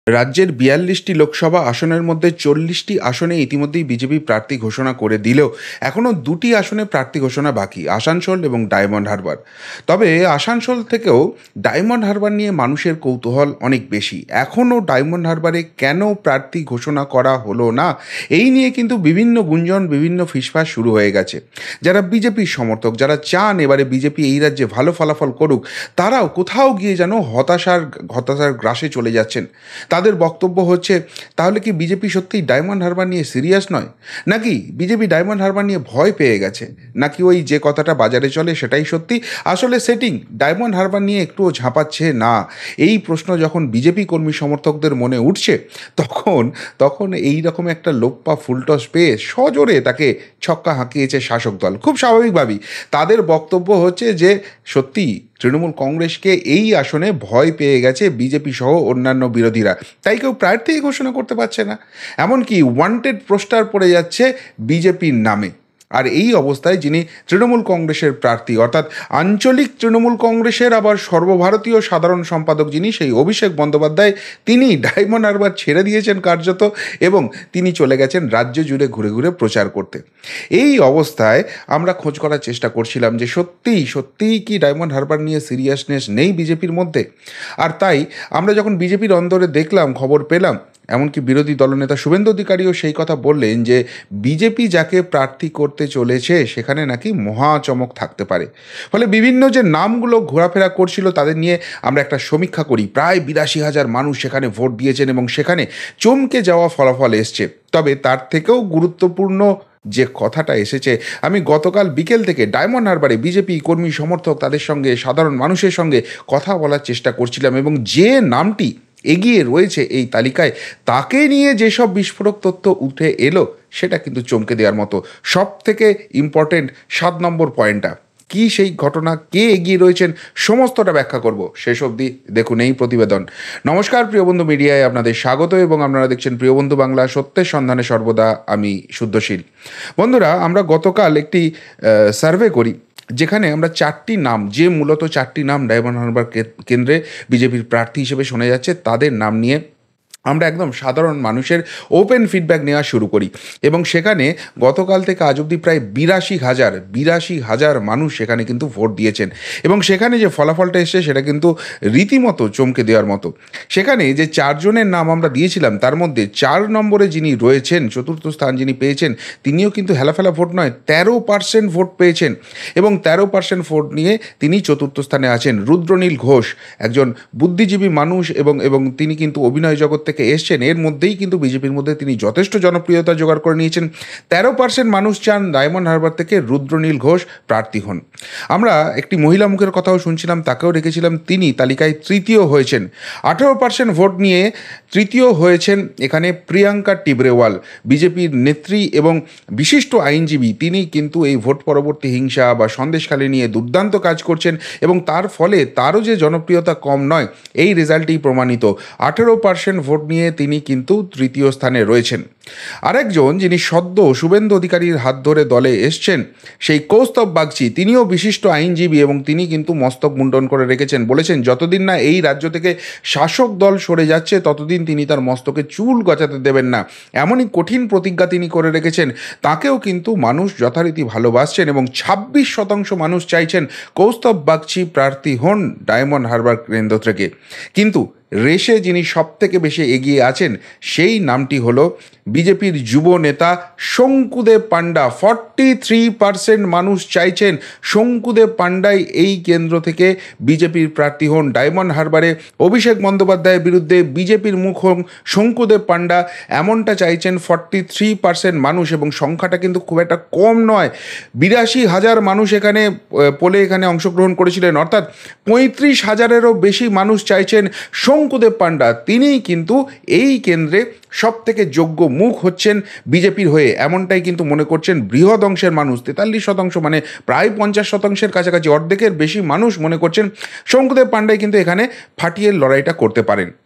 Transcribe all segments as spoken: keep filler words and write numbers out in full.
রাজ্যের বিয়াল্লিশটি লোকসভা আসনের মধ্যে চল্লিশটি আসনে ইতিমধ্যেই বিজেপি প্রার্থী ঘোষণা করে দিলেও এখনও দুটি আসনে প্রার্থী ঘোষণা বাকি, আসানসোল এবং ডায়মন্ড হারবার। তবে আসানসোল থেকেও ডায়মন্ড হারবার নিয়ে মানুষের কৌতূহল অনেক বেশি। এখনও ডায়মন্ড হারবারে কেন প্রার্থী ঘোষণা করা হলো না, এই নিয়ে কিন্তু বিভিন্ন গুঞ্জন, বিভিন্ন ফিসফাস শুরু হয়ে গেছে। যারা বিজেপির সমর্থক, যারা চান এবারে বিজেপি এই রাজ্যে ভালো ফলাফল করুক, তারাও কোথাও গিয়ে যেন হতাশার হতাশার গ্রাসে চলে যাচ্ছেন। তাদের বক্তব্য হচ্ছে, তাহলে কি বিজেপি সত্যিই ডায়মন্ড হারবার নিয়ে সিরিয়াস নয়, নাকি বিজেপি ডায়মন্ড হারবার নিয়ে ভয় পেয়ে গেছে, নাকি ওই যে কথাটা বাজারে চলে সেটাই সত্যি, আসলে সেটিং, ডায়মন্ড হারবার নিয়ে একটুও ঝাঁপাচ্ছে না। এই প্রশ্ন যখন বিজেপি কর্মী সমর্থকদের মনে উঠছে, তখন তখন এই রকম একটা লোপ্পা ফুলটস পেয়ে সজোরে তাকে ছক্কা হাঁকিয়েছে শাসক দল। খুব স্বাভাবিকভাবেই তাদের বক্তব্য হচ্ছে যে সত্যি তৃণমূল কংগ্রেসকে এই আসনে ভয় পেয়ে গেছে বিজেপি সহ অন্যান্য বিরোধীরা, তাই কেউ প্রার্থী ঘোষণা করতে পারছে না। এমনকি ওয়ান্টেড পোস্টার পড়ে যাচ্ছে বিজেপির নামে। আর এই অবস্থায় যিনি তৃণমূল কংগ্রেসের প্রার্থী, অর্থাৎ আঞ্চলিক তৃণমূল কংগ্রেসের আবার সর্বভারতীয় সাধারণ সম্পাদক যিনি, সেই অভিষেক বন্দ্যোপাধ্যায়, তিনি ডায়মন্ড হারবার ছেড়ে দিয়েছেন কার্যত, এবং তিনি চলে গেছেন রাজ্য জুড়ে ঘুরে ঘুরে প্রচার করতে। এই অবস্থায় আমরা খোঁজ করার চেষ্টা করছিলাম যে সত্যিই সত্যিই কি ডায়মন্ড হারবার নিয়ে সিরিয়াসনেস নেই বিজেপির মধ্যে। আর তাই আমরা যখন বিজেপির অন্দরে দেখলাম, খবর পেলাম, এমনকি বিরোধী দলনেতা শুভেন্দু অধিকারীও সেই কথা বললেন যে বিজেপি যাকে প্রার্থী করতে চলেছে সেখানে নাকি মহা চমক থাকতে পারে। ফলে বিভিন্ন যে নামগুলো ঘোরাফেরা করছিল তাদের নিয়ে আমরা একটা সমীক্ষা করি। প্রায় বিরাশি হাজার মানুষ সেখানে ভোট দিয়েছেন এবং সেখানে চমকে যাওয়া ফলাফল এসছে। তবে তার থেকেও গুরুত্বপূর্ণ যে কথাটা এসেছে, আমি গতকাল বিকেল থেকে ডায়মন্ড হারবারে বিজেপি কর্মী সমর্থক, তাদের সঙ্গে, সাধারণ মানুষের সঙ্গে কথা বলার চেষ্টা করছিলাম, এবং যে নামটি এগিয়ে রয়েছে এই তালিকায়, তাকে নিয়ে যেসব বিস্ফোরক তথ্য উঠে এলো সেটা কিন্তু চমকে দেওয়ার মতো। সব থেকে ইম্পর্টেন্ট সাত নম্বর পয়েন্টটা কি, সেই ঘটনা, কে এগিয়ে রয়েছেন, সমস্তটা ব্যাখ্যা করব। শেষ অবধি দেখুন এই প্রতিবেদন। নমস্কার প্রিয় বন্ধু, মিডিয়ায় আপনাদের স্বাগত, এবং আপনারা দেখছেন প্রিয় বন্ধু বাংলা, সত্যের সন্ধানে সর্বদা আমি শুদ্ধশীল। বন্ধুরা, আমরা গতকাল একটি সার্ভে করি যেখানে আমরা চারটি নাম, যে মূলত চারটি নাম ডায়মন্ড হারবার কেন্দ্রে বিজেপির প্রার্থী হিসেবে শোনা যাচ্ছে, তাদের নাম নিয়ে আমরা একদম সাধারণ মানুষের ওপেন ফিডব্যাক নেওয়া শুরু করি। এবং সেখানে গতকাল থেকে আজ অবধি প্রায় বিরাশি হাজার বিরাশি হাজার মানুষ সেখানে কিন্তু ভোট দিয়েছেন, এবং সেখানে যে ফলাফলটা এসছে সেটা কিন্তু রীতিমতো চমকে দেওয়ার মতো। সেখানে যে চারজনের নাম আমরা দিয়েছিলাম, তার মধ্যে চার নম্বরে যিনি রয়েছেন, চতুর্থ স্থান যিনি পেয়েছেন, তিনিও কিন্তু হেলাফেলা ভোট নয়, তেরো পার্সেন্ট ভোট পেয়েছেন, এবং তেরো পার্সেন্ট ভোট নিয়ে তিনি চতুর্থ স্থানে আছেন। রুদ্রনীল ঘোষ, একজন বুদ্ধিজীবী মানুষ, এবং এবং তিনি কিন্তু অভিনয় জগৎ থেকে এসছেন। এর মধ্যেই কিন্তু বিজেপির মধ্যে তিনি যথেষ্ট জনপ্রিয়তা জোগাড় করে নিয়েছেন। তেরো পার্সেন্ট মানুষ চান ডায়মন্ড হারবার থেকে রুদ্রনীল ঘোষ প্রার্থী হন। আমরা একটি মহিলা মুখের কথাও শুনছিলাম, তাকেও রেখেছিলাম, তিনি তালিকায় তৃতীয় হয়েছেন। আঠেরো পার্সেন্ট ভোট নিয়ে তৃতীয় হয়েছেন এখানে প্রিয়াঙ্কা টিবরেওয়াল, বিজেপির নেত্রী এবং বিশিষ্ট আইনজীবী। তিনি কিন্তু এই ভোট পরবর্তী হিংসা বা সন্দেশখালী নিয়ে দুর্দান্ত কাজ করছেন, এবং তার ফলে তারও যে জনপ্রিয়তা কম নয়, এই রেজাল্টই প্রমাণিত। আঠেরো পার্সেন্ট ভোট নিয়ে তিনি কিন্তু তৃতীয় স্থানে রয়েছেন। আরেকজন যিনি সদ্য শুভেন্দু অধিকারীর হাত ধরে দলে এসছেন, সেই কৌস্তব বাগচি, তিনিও বিশিষ্ট আইনজীবী, এবং তিনি কিন্তু মস্তক মুন্ডন করে রেখেছেন। বলেছেন যতদিন না এই রাজ্য থেকে শাসক দল সরে যাচ্ছে ততদিন তিনি তার মস্তকে চুল গজাতে দেবেন না। এমনই কঠিন প্রতিজ্ঞা তিনি করে রেখেছেন। তাকেও কিন্তু মানুষ যথারীতি ভালোবাসছেন, এবং ছাব্বিশ শতাংশ মানুষ চাইছেন কৌস্তব বাগচি প্রার্থী হন ডায়মন্ড হারবার কেন্দ্র থেকে। কিন্তু রেসে যিনি সব থেকে বেশি এগিয়ে আছেন, সেই নামটি হলো বিজেপির যুব নেতা Sankudeb Panda. Forty three percent মানুষ চাইছেন শঙ্কুদেব পাণ্ডাই এই কেন্দ্র থেকে বিজেপির প্রার্থী হন ডায়মন্ড হারবারে। অভিষেক বন্দ্যোপাধ্যায়ের বিরুদ্ধে বিজেপির মুখ হন শঙ্কুদেব পাণ্ডা, এমনটা চাইছেন ফর্টি থ্রি পার্সেন্ট মানুষ, এবং সংখ্যাটা কিন্তু খুব একটা কম নয়। বিরাশি হাজার মানুষ এখানে পোলে এখানে অংশগ্রহণ করেছিলেন, অর্থাৎ পঁয়ত্রিশ হাজারেরও বেশি মানুষ চাইছেন শঙ্কুদেব পাণ্ডা, তিনিই কিন্তু এই কেন্দ্রে সব থেকে যোগ্য মুখ হচ্ছেন বিজেপির হয়ে, এমনটাই কিন্তু মনে করছেন বৃহৎ অংশের মানুষ। তেতাল্লিশ শতাংশ, মানে প্রায় পঞ্চাশ শতাংশের কাছাকাছি, অর্ধেকের বেশি মানুষ মনে করছেন শঙ্কুদেব পাণ্ডাই কিন্তু এখানে ফাটিয়ে লড়াইটা করতে পারেন।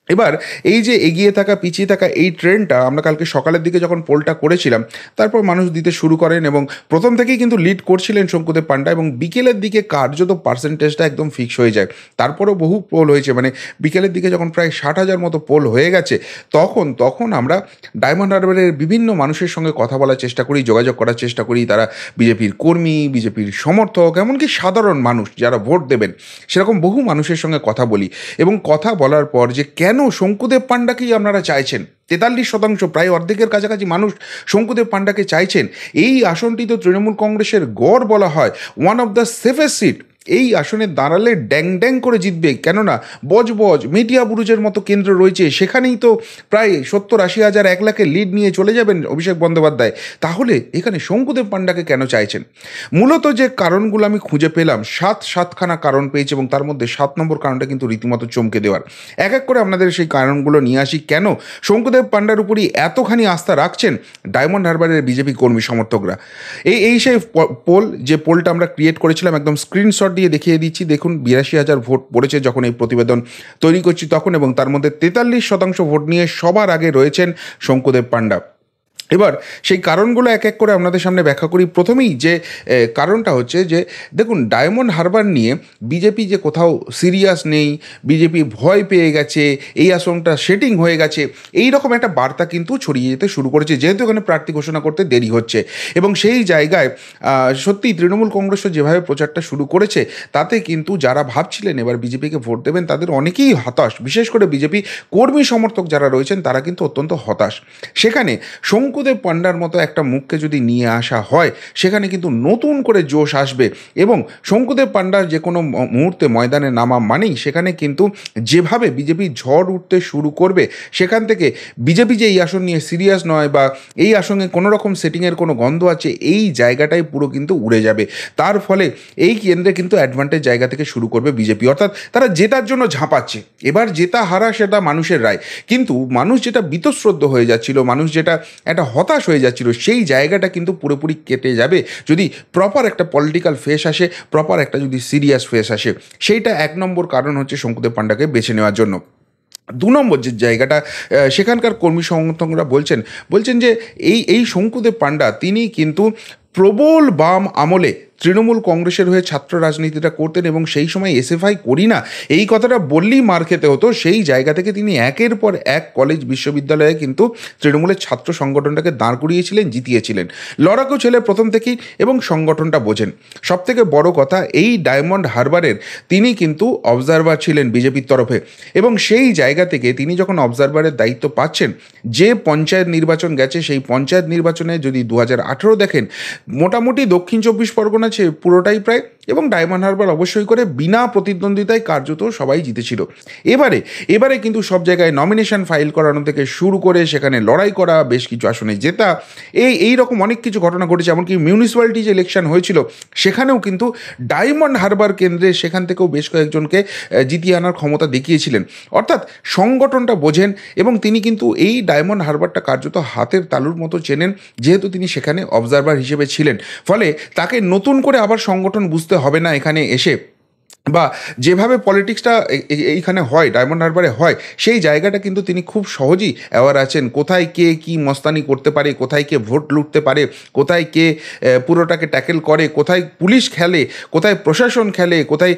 এবার এই যে এগিয়ে থাকা পিছিয়ে থাকা এই ট্রেন্ডটা আমরা কালকে সকালের দিকে যখন পোলটা করেছিলাম, তারপর মানুষ দিতে শুরু করেন এবং প্রথম থেকেই কিন্তু লিড করছিলেন শঙ্কুদেব পান্ডা এবং বিকেলের দিকে কার্যত পার্সেন্টেজটা একদম ফিক্স হয়ে যায়। তারপরেও বহু পোল হয়েছে, মানে বিকেলের দিকে যখন প্রায় ষাট হাজার মতো পোল হয়ে গেছে, তখন তখন আমরা ডায়মন্ড হারবারের বিভিন্ন মানুষের সঙ্গে কথা বলার চেষ্টা করি, যোগাযোগ করার চেষ্টা করি। তারা বিজেপির কর্মী, বিজেপির সমর্থক, এমনকি সাধারণ মানুষ যারা ভোট দেবেন, সেরকম বহু মানুষের সঙ্গে কথা বলি এবং কথা বলার পর যে কেন শঙ্কুদেব পান্ডাকেই আপনারা চাইছেন, তেতাল্লিশ শতাংশ প্রায় অর্ধেকের কাছাকাছি মানুষ শঙ্কুদেব পান্ডাকে চাইছেন। এই আসনটি তো তৃণমূল কংগ্রেসের গড় বলা হয়, one of the safest seat. এই আসনে দাঁড়ালে ড্যাং ড্যাং করে জিতবে, কেননা বজবজ মেটিয়া বুরুজের মতো কেন্দ্র রয়েছে, সেখানেই তো প্রায় সত্তর আশি হাজার এক লাখের লিড নিয়ে চলে যাবেন অভিষেক বন্দ্যোপাধ্যায়। তাহলে এখানে শঙ্কুদেব পান্ডাকে কেন চাইছেন? মূলত যে কারণগুলো আমি খুঁজে পেলাম, সাত সাতখানা কারণ পেয়েছি এবং তার মধ্যে সাত নম্বর কারণটা কিন্তু রীতিমতো চমকে দেওয়ার। এক এক করে আপনাদের সেই কারণগুলো নিয়ে আসি, কেন শঙ্কুদেব পান্ডার উপরই এতখানি আস্থা রাখছেন ডায়মন্ড হারবারের বিজেপি কর্মী সমর্থকরা। এই এই সেই পোল, যে পোলটা আমরা ক্রিয়েট করেছিলাম, একদম স্ক্রিনশট দিয়ে দেখিয়ে দিচ্ছি। দেখুন, বিরাশি হাজার ভোট পড়েছে যখন এই প্রতিবেদন তৈরি করছি তখন, এবং তার মধ্যে তেতাল্লিশ শতাংশ ভোট নিয়ে সবার আগে রয়েছেন শঙ্কুদেব পান্ডা। এবার সেই কারণগুলো এক এক করে আপনাদের সামনে ব্যাখ্যা করি। প্রথমেই যে কারণটা হচ্ছে যে দেখুন, ডায়মন্ড হারবার নিয়ে বিজেপি যে কোথাও সিরিয়াস নেই, বিজেপি ভয় পেয়ে গেছে, এই আসনটা সেটিং হয়ে গেছে, এই রকম একটা বার্তা কিন্তু ছড়িয়ে যেতে শুরু করেছে, যেহেতু এখানে প্রার্থী ঘোষণা করতে দেরি হচ্ছে। এবং সেই জায়গায় সত্যি তৃণমূল কংগ্রেসও যেভাবে প্রচারটা শুরু করেছে, তাতে কিন্তু যারা ভাবছিলেন এবার বিজেপিকে ভোট দেবেন, তাদের অনেকেই হতাশ। বিশেষ করে বিজেপি কর্মী সমর্থক যারা রয়েছেন, তারা কিন্তু অত্যন্ত হতাশ। সেখানে শঙ্কু শঙ্কুদেব পান্ডার মতো একটা মুখকে যদি নিয়ে আসা হয়, সেখানে কিন্তু নতুন করে জোশ আসবে এবং শঙ্কুদেব পান্ডা যে কোনো মুহূর্তে ময়দানে নামা মানেই সেখানে কিন্তু যেভাবে বিজেপি ঝড় উঠতে শুরু করবে, সেখান থেকে বিজেপি যে এই আসন নিয়ে সিরিয়াস নয় বা এই আসনে কোনো রকম সেটিংয়ের কোনো গন্ধ আছে, এই জায়গাটাই পুরো কিন্তু উড়ে যাবে। তার ফলে এই কেন্দ্রে কিন্তু অ্যাডভান্টেজ জায়গা থেকে শুরু করবে বিজেপি, অর্থাৎ তারা জেতার জন্য ঝাঁপাচ্ছে। এবার জেতা হারা সেটা মানুষের রায়, কিন্তু মানুষ যেটা বীতশ্রদ্ধ হয়ে যাচ্ছিল, মানুষ যেটা একটা হতাশ হয়ে যাচ্ছিল, সেই জায়গাটা কিন্তু পুরোপুরি কেটে যাবে যদি প্রপার একটা পলিটিক্যাল ফেস আসে, প্রপার একটা যদি সিরিয়াস ফেস আসে। সেইটা এক নম্বর কারণ হচ্ছে শঙ্কুদেব পান্ডাকে বেছে নেওয়ার জন্য। দু নম্বর যে জায়গাটা, সেখানকার কর্মী সমর্থকরা বলছেন বলছেন যে এই এই শঙ্কুদেব পান্ডা তিনি কিন্তু প্রবল বাম আমলে তৃণমূল কংগ্রেসের হয়ে ছাত্র রাজনীতিটা করতেন এবং সেই সময় এসএফআই করি না এই কথাটা বললেই মার খেতে হতো। সেই জায়গা থেকে তিনি একের পর এক কলেজ বিশ্ববিদ্যালয়ে কিন্তু তৃণমূলের ছাত্র সংগঠনটাকে দাঁড় করিয়েছিলেন, জিতিয়েছিলেন। লড়াকু ছেলে প্রথম থেকেই এবং সংগঠনটা বোঝেন। সবথেকে বড় কথা, এই ডায়মন্ড হারবারের তিনি কিন্তু অবজারভার ছিলেন বিজেপির তরফে এবং সেই জায়গা থেকে তিনি যখন অবজারভারের দায়িত্ব পাচ্ছেন, যে পঞ্চায়েত নির্বাচন গেছে সেই পঞ্চায়েত নির্বাচনে যদি দু হাজার আঠেরো দেখেন, মোটামুটি দক্ষিণ চব্বিশ পরগনা আছে পুরোটাই প্রায়, এবং ডায়মন্ড হারবার অবশ্যই করে বিনা প্রতিদ্বন্দ্বিতায় কার্যত সবাই জিতেছিল। এবারে এবারে কিন্তু সব জায়গায় নমিনেশন ফাইল করানো থেকে শুরু করে সেখানে লড়াই করা, বেশ কিছু আসনে জেতা, এই এই রকম অনেক কিছু ঘটনা ঘটেছে। এমনকি মিউনিসিপ্যালিটি যে ইলেকশন হয়েছিল সেখানেও কিন্তু ডায়মন্ড হারবার কেন্দ্রে সেখান থেকেও বেশ কয়েকজনকে জিতিয়ে আনার ক্ষমতা দেখিয়েছিলেন। অর্থাৎ সংগঠনটা বোঝেন এবং তিনি কিন্তু এই ডায়মন্ড হারবারটা কার্যত হাতের তালুর মতো চেনেন, যেহেতু তিনি সেখানে অবজারভার হিসেবে ছিলেন। ফলে তাকে নতুন করে আবার সংগঠন বুঝতে হবে না এখানে এসে, বা যেভাবে পলিটিক্সটা এইখানে হয়, ডায়মন্ড হারবারে হয়, সেই জায়গাটা কিন্তু তিনি খুব সহজেই অ্যাওয়ার আছেন। কোথায় কে কী মস্তানি করতে পারে, কোথায় কে ভোট লুটতে পারে, কোথায় কে পুরোটাকে ট্যাকেল করে, কোথায় পুলিশ খেলে, কোথায় প্রশাসন খেলে, কোথায়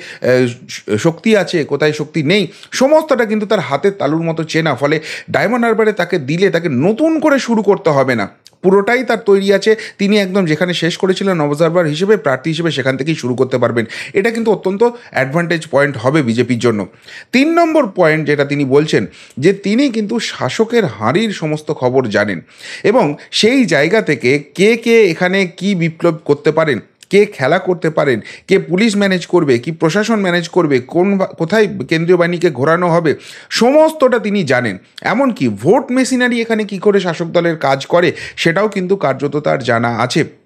শক্তি আছে, কোথায় শক্তি নেই, সমস্তটা কিন্তু তার হাতের তালুর মতো চেনা। ফলে ডায়মন্ড হারবারে তাকে দিলে তাকে নতুন করে শুরু করতে হবে না, পুরোটাই তার তৈরি আছে। তিনি একদম যেখানে শেষ করেছিলেন অবজারভার হিসেবে, প্রার্থী হিসেবে, সেখান থেকেই শুরু করতে পারবেন। এটা কিন্তু অত্যন্ত অ্যাডভান্টেজ পয়েন্ট হবে বিজেপির জন্য। তিন নম্বর পয়েন্ট যেটা তিনি বলছেন, যে তিনি কিন্তু শাসকের হাঁড়ির সমস্ত খবর জানেন এবং সেই জায়গা থেকে কে কে এখানে কি বিপ্লব করতে পারেন, কে খেলা করতে পারেন, কে পুলিশ ম্যানেজ করবে, কি প্রশাসন ম্যানেজ করবে, কোন কোথায় কেন্দ্রীয় বাহিনীকে ঘোরানো হবে, সমস্তটা তিনি জানেন। এমনকি ভোট মেশিনারি এখানে কি করে শাসক দলের কাজ করে সেটাও কিন্তু কার্যত তার জানা আছে।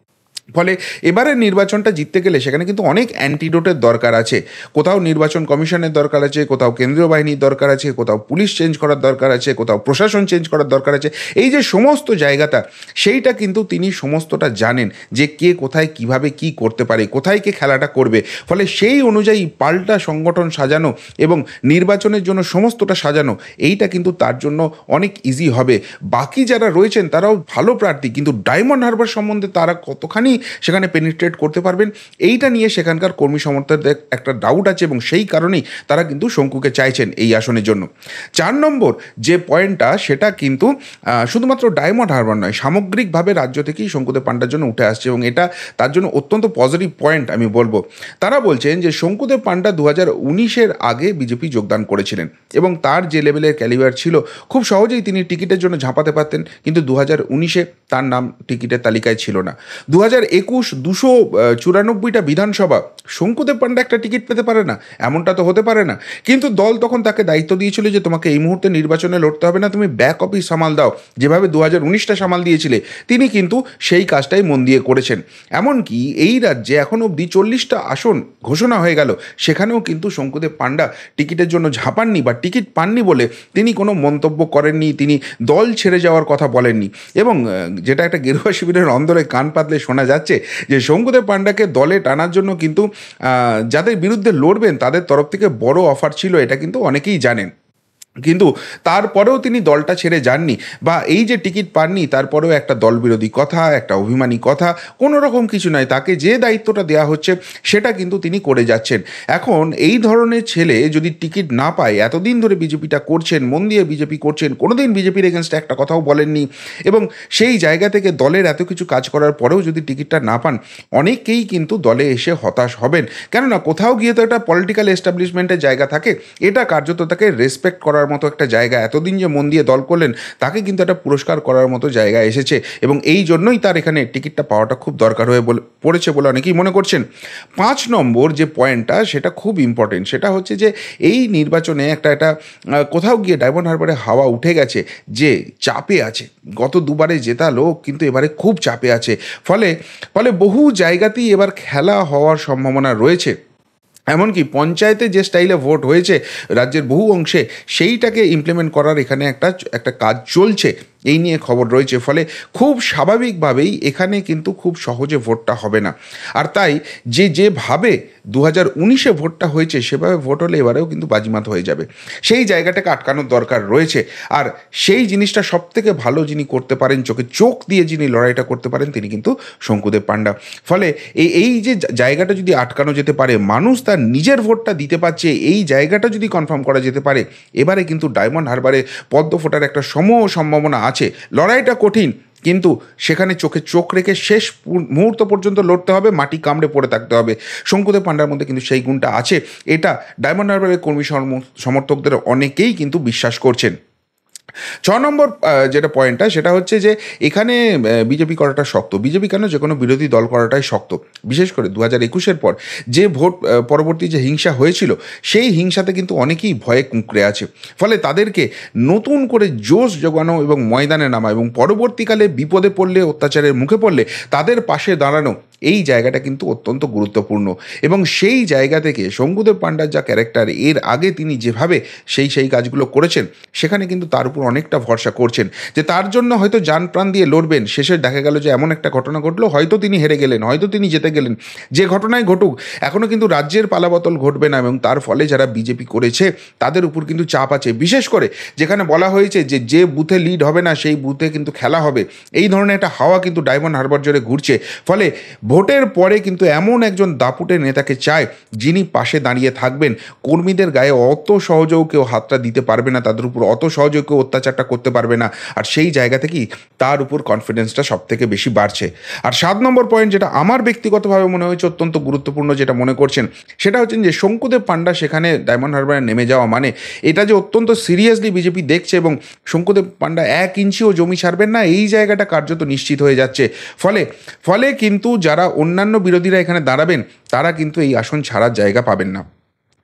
ফলে এবারের নির্বাচনটা জিততে গেলে সেখানে কিন্তু অনেক অ্যান্টিডোটের দরকার আছে। কোথাও নির্বাচন কমিশনের দরকার আছে, কোথাও কেন্দ্রীয় বাহিনীর দরকার আছে, কোথাও পুলিশ চেঞ্জ করার দরকার আছে, কোথাও প্রশাসন চেঞ্জ করার দরকার আছে। এই যে সমস্ত জায়গাটা, সেইটা কিন্তু তিনি সমস্তটা জানেন যে কে কোথায় কিভাবে কি করতে পারে, কোথায় কে খেলাটা করবে। ফলে সেই অনুযায়ী পাল্টা সংগঠন সাজানো এবং নির্বাচনের জন্য সমস্তটা সাজানো, এইটা কিন্তু তার জন্য অনেক ইজি হবে। বাকি যারা রয়েছেন তারাও ভালো প্রার্থী, কিন্তু ডায়মন্ড হারবার সম্বন্ধে তারা কতখানি সেখানে পেনিট্রেট করতে পারবেন, এইটা নিয়ে সেখানকার কর্মী সমর্থকদের একটা ডাউট আছে এবং সেই কারণেই তারা কিন্তু শঙ্কুকে চাইছেন এই আসনের জন্য। চার নম্বর যে পয়েন্টটা, সেটা কিন্তু শুধুমাত্র ডায়মন্ড হারবার নয়, সামগ্রিকভাবে রাজ্য থেকেই শঙ্কুদেব পান্ডার জন্য উঠে আসছে এবং এটা তার জন্য অত্যন্ত পজিটিভ পয়েন্ট আমি বলবো। তারা বলছেন যে শঙ্কুদেব পান্ডা দু হাজার উনিশের আগে বিজেপি যোগদান করেছিলেন এবং তার যে লেভেলের ক্যালিবার ছিল খুব সহজেই তিনি টিকিটের জন্য ঝাঁপাতে পারতেন, কিন্তু দু হাজার উনিশে তার নাম টিকিটের তালিকায় ছিল না। দু হাজার একুশ দুশো চুরানব্বইটা বিধানসভা শঙ্কুদেব পান্ডা একটা টিকিট পেতে পারে না, এমনটা তো হতে পারে না। কিন্তু দল তখন তাকে দায়িত্ব দিয়েছিল যে তোমাকে এই মুহূর্তে নির্বাচনে লড়তে হবে না, তুমি ব্যাক অফিস সামাল দাও, যেভাবে দু হাজার উনিশটা সামাল দিয়েছিলে। তিনি কিন্তু সেই কাজটাই মন দিয়ে করেছেন। এমনকি এই রাজ্যে এখন অবধি চল্লিশটা আসন ঘোষণা হয়ে গেল, সেখানেও কিন্তু শঙ্কুদেব পান্ডা টিকিটের জন্য ঝাঁপাননি বা টিকিট পাননি বলে তিনি কোনো মন্তব্য করেননি, তিনি দল ছেড়ে যাওয়ার কথা বলেননি। এবং যেটা একটা গেরুয়া শিবিরের অন্দরে কান পাতলে শোনা যাচ্ছে যে শঙ্কুদেব পান্ডাকে দলে টানার জন্য কিন্তু যাদের বিরুদ্ধে লড়বেন তাদের তরফ থেকে বড় অফার ছিল, এটা কিন্তু অনেকেই জানেন। কিন্তু তারপরেও তিনি দলটা ছেড়ে যাননি, বা এই যে টিকিট পাননি তারপরেও একটা দলবিরোধী কথা, একটা অভিমানী কথা, কোনো রকম কিছু নয়, তাকে যে দায়িত্বটা দেওয়া হচ্ছে সেটা কিন্তু তিনি করে যাচ্ছেন। এখন এই ধরনের ছেলে যদি টিকিট না পায়, এতদিন ধরে বিজেপিটা করছেন, মন দিয়ে বিজেপি করছেন, কোনোদিন বিজেপির এগেনস্টে একটা কথাও বলেননি, এবং সেই জায়গা থেকে দলের এত কিছু কাজ করার পরেও যদি টিকিটটা না পান, অনেকেই কিন্তু দলে এসে হতাশ হবেন। কেননা কোথাও গিয়ে তো একটা পলিটিক্যাল এস্টাবলিশমেন্টের জায়গা থাকে, এটা কার্যত তাকে রেসপেক্ট করার মতো একটা জায়গা, এতদিন যে মন দিয়ে দল করলেন তাকে কিন্তু একটা পুরস্কার করার মতো জায়গা এসেছে এবং এই জন্যই তার এখানে টিকিটটা পাওয়াটা খুব দরকার হয়ে পড়েছে বলে অনেকেই মনে করছেন। পাঁচ নম্বর যে পয়েন্টটা, সেটা খুব ইম্পর্টেন্ট, সেটা হচ্ছে যে এই নির্বাচনে একটা একটা কোথাও গিয়ে ডায়মন্ড হারবারে হাওয়া উঠে গেছে যে চাপে আছে, গত দুবারে জেতা লোক কিন্তু এবারে খুব চাপে আছে। ফলে ফলে বহু জায়গাতেই এবার খেলা হওয়ার সম্ভাবনা রয়েছে। এমনকি পঞ্চায়েতে যে স্টাইলে ভোট হয়েছে রাজ্যের বহু অংশে, সেইটাকে ইমপ্লিমেন্ট করার এখানে একটা একটা কাজ চলছে, এই নিয়ে খবর রয়েছে। ফলে খুব স্বাভাবিকভাবেই এখানে কিন্তু খুব সহজে ভোটটা হবে না। আর তাই যে যেভাবে দু হাজার উনিশে ভোটটা হয়েছে সেভাবে ভোট হলে এবারেও কিন্তু বাজিমাত হয়ে যাবে, সেই জায়গাটাকে আটকানোর দরকার রয়েছে। আর সেই জিনিসটা সব থেকে ভালো যিনি করতে পারেন, চোখে চোখ দিয়ে যিনি লড়াইটা করতে পারেন, তিনি কিন্তু শঙ্কুদেব পান্ডা। ফলে এই এই যে জায়গাটা যদি আটকানো যেতে পারে, মানুষ তার নিজের ভোটটা দিতে পারছে, এই জায়গাটা যদি কনফার্ম করা যেতে পারে, এবারে কিন্তু ডায়মন্ড হারবারে পদ্ম ফোটার একটা সমূহ সম্ভাবনা আছে। লড়াইটা কঠিন, কিন্তু সেখানে চোখে চোখ রেখে শেষ মুহূর্ত পর্যন্ত লড়তে হবে, মাটি কামড়ে পড়ে থাকতে হবে। শঙ্কুদেব পান্ডার মধ্যে কিন্তু সেই গুণটা আছে, এটা ডায়মন্ড হারবারের কর্মী সমর্থকদের অনেকেই কিন্তু বিশ্বাস করছেন। ছ নম্বর যেটা পয়েন্টটা, সেটা হচ্ছে যে এখানে বিজেপি করাটা শক্ত, বিজেপি কেন যে কোনো বিরোধী দল করাটাই শক্ত। বিশেষ করে দু হাজার একুশের পর যে ভোট পরবর্তী যে হিংসা হয়েছিল, সেই হিংসাতে কিন্তু অনেকেই ভয়ে কুঁকড়ে আছে। ফলে তাদেরকে নতুন করে জোশ জোগানো এবং ময়দানে নামা এবং পরবর্তীকালে বিপদে পড়লে, অত্যাচারের মুখে পড়লে তাদের পাশে দাঁড়ানো, এই জায়গাটা কিন্তু অত্যন্ত গুরুত্বপূর্ণ। এবং সেই জায়গা থেকে শঙ্কুদেব পান্ডার যা ক্যারেক্টার, এর আগে তিনি যেভাবে সেই সেই কাজগুলো করেছেন, সেখানে কিন্তু তার উপর অনেকটা ভরসা করছেন যে তার জন্য হয়তো যান প্রাণ দিয়ে লড়বেন। শেষে দেখা গেল যে এমন একটা ঘটনা ঘটলো, হয়তো তিনি হেরে গেলেন, হয়তো তিনি জিতে গেলেন, যে ঘটনায় ঘটুক এখনও কিন্তু রাজ্যের পালাবদল ঘটবে না এবং তার ফলে যারা বিজেপি করেছে তাদের উপর কিন্তু চাপ আছে। বিশেষ করে যেখানে বলা হয়েছে যে যে বুথে লিড হবে না সেই বুথে কিন্তু খেলা হবে, এই ধরনের একটা হাওয়া কিন্তু ডায়মন্ড হারবার জুড়ে ঘুরছে। ফলে ভোটের পরে কিন্তু এমন একজন দাপুটের নেতাকে চায় যিনি পাশে দাঁড়িয়ে থাকবেন, কর্মীদের গায়ে অত সহজেও কেউ হাতটা দিতে পারবে না, তাদের উপর অত সহজেও কেউ অত্যাচারটা করতে পারবে না। আর সেই জায়গা থেকেই তার উপর কনফিডেন্সটা সব থেকে বেশি বাড়ছে। আর সাত নম্বর পয়েন্ট, যেটা আমার ব্যক্তিগতভাবে মনে হয়েছে অত্যন্ত গুরুত্বপূর্ণ, যেটা মনে করছেন, সেটা হচ্ছে যে শঙ্কুদেব পান্ডা সেখানে ডায়মন্ড হারবারে নেমে যাওয়া মানে এটা যে অত্যন্ত সিরিয়াসলি বিজেপি দেখছে এবং শঙ্কুদেব পান্ডা এক ইঞ্চিও জমি ছাড়বেন না, এই জায়গাটা কার্যত নিশ্চিত হয়ে যাচ্ছে। ফলে ফলে কিন্তু যারা অন্যান্য বিরোধীরা এখানে দাঁড়াবেন, তারা কিন্তু এই আসন ছাড়ার জায়গা পাবেন না।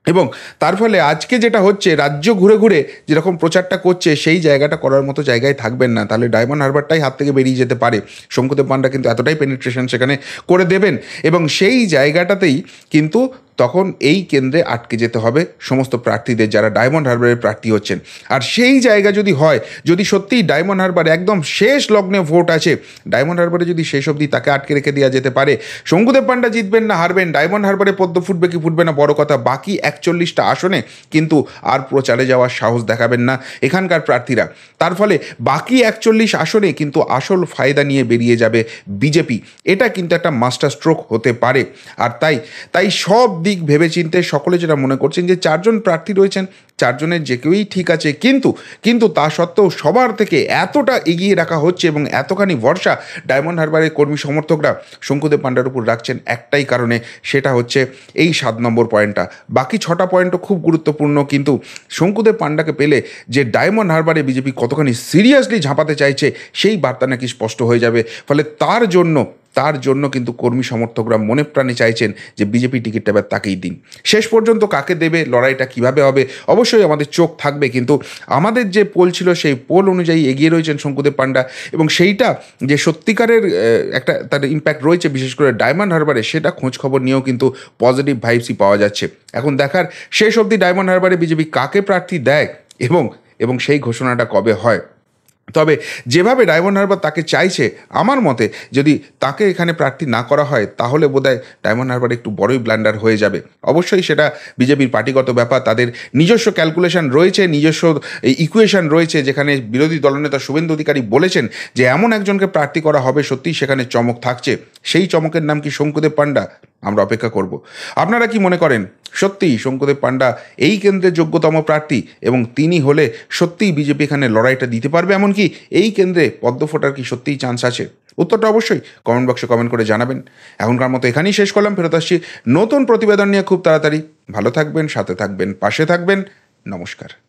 এবং তার ফলে আজকে যেটা হচ্ছে, রাজ্য ঘুরে ঘুরে যেরকম প্রচারটা করছে সেই জায়গাটা করার মতো জায়গায় থাকবেন না, তাহলে ডায়মন্ড হারবারটাই হাত থেকে বেরিয়ে যেতে পারে। শঙ্কুদেব পান্ডা কিন্তু এতটাই পেনিট্রেশন সেখানে করে দেবেন এবং সেই জায়গাটাতেই কিন্তু তখন এই কেন্দ্রে আটকে যেতে হবে সমস্ত প্রার্থীদের যারা ডায়মন্ড হারবারের প্রার্থী হচ্ছেন। আর সেই জায়গা যদি হয়, যদি সত্যিই ডায়মন্ড হারবার একদম শেষ লগ্নে ভোট আছে, ডায়মন্ড হারবারে যদি শেষ অবধি তাকে আটকে রেখে দেওয়া যেতে পারে, শঙ্কুদেব পান্ডা জিতবেন না হারবেন, ডায়মন্ড হারবারে পদ্ম ফুটবে কি ফুটবে না বড় কথা, বাকি একচল্লিশটা আসনে কিন্তু আর প্রচারে যাওয়ার সাহস দেখাবেন না এখানকার প্রার্থীরা। তার ফলে বাকি একচল্লিশ আসনে কিন্তু আসল ফায়দা নিয়ে বেরিয়ে যাবে বিজেপি। এটা কিন্তু একটা মাস্টার স্ট্রোক হতে পারে। আর তাই তাই সব দিক ভেবেচিন্তে সকলে যেটা মনে করছেন যে চারজন প্রার্থী রয়েছেন, চারজনের যে কেউই ঠিক আছে, কিন্তু কিন্তু তা সত্ত্বেও সবার থেকে এতটা এগিয়ে রাখা হচ্ছে এবং এতখানি ভরসা ডায়মন্ড হারবারের কর্মী সমর্থকরা শঙ্কুদেব পান্ডার উপর রাখছেন একটাই কারণে, সেটা হচ্ছে এই সাত নম্বর পয়েন্টটা। বাকি ছটা পয়েন্টও খুব গুরুত্বপূর্ণ, কিন্তু শঙ্কুদেব পান্ডাকে পেলে যে ডায়মন্ড হারবারে বিজেপি কতখানি সিরিয়াসলি ঝাঁপাতে চাইছে সেই বার্তা নাকি স্পষ্ট হয়ে যাবে। ফলে তার জন্য তার জন্য কিন্তু কর্মী সমর্থকরা মনে প্রাণে চাইছেন যে বিজেপি টিকিটটা এবার তাকেই দিন। শেষ পর্যন্ত কাকে দেবে, লড়াইটা কিভাবে হবে, অবশ্যই আমাদের চোখ থাকবে, কিন্তু আমাদের যে পোল ছিল সেই পোল অনুযায়ী এগিয়ে রয়েছেন শঙ্কুদেব পান্ডা এবং সেইটা যে সত্যিকারের একটা তার ইম্প্যাক্ট রয়েছে বিশেষ করে ডায়মন্ড হারবারে, সেটা খোঁজ খবর নিয়েও কিন্তু পজিটিভ ভাইবসই পাওয়া যাচ্ছে। এখন দেখার শেষ অবধি ডায়মন্ড হারবারে বিজেপি কাকে প্রার্থী দেয় এবং এবং সেই ঘোষণাটা কবে হয়। তবে যেভাবে ডায়মন্ড হারবার তাকে চাইছে, আমার মতে যদি তাকে এখানে প্রার্থী না করা হয় তাহলে বোধহয় ডায়মন্ড হারবার একটু বড়ই ব্লান্ডার হয়ে যাবে। অবশ্যই সেটা বিজেপির পার্টিগত ব্যাপার, তাদের নিজস্ব ক্যালকুলেশন রয়েছে, নিজস্ব ইকুয়েশন রয়েছে, যেখানে বিরোধী দলনেতা শুভেন্দু অধিকারী বলেছেন যে এমন একজনকে প্রার্থী করা হবে সত্যিই সেখানে চমক থাকছে। সেই চমকের নাম কি শঙ্কুদেব পান্ডা? আমরা অপেক্ষা করব। আপনারা কি মনে করেন সত্যিই শঙ্কুদেব পান্ডা এই কেন্দ্রের যোগ্যতম প্রার্থী এবং তিনি হলে সত্যিই বিজেপি এখানে লড়াইটা দিতে পারবে, এমনকি এই কেন্দ্রে পদ্ম ফোটার কি সত্যিই চান্স আছে? উত্তরটা অবশ্যই কমেন্ট বক্সে কমেন্ট করে জানাবেন। এখনকার মতো এখানেই শেষ করলাম, ফেরত আসছি নতুন প্রতিবেদন নিয়ে খুব তাড়াতাড়ি। ভালো থাকবেন, সাথে থাকবেন, পাশে থাকবেন। নমস্কার।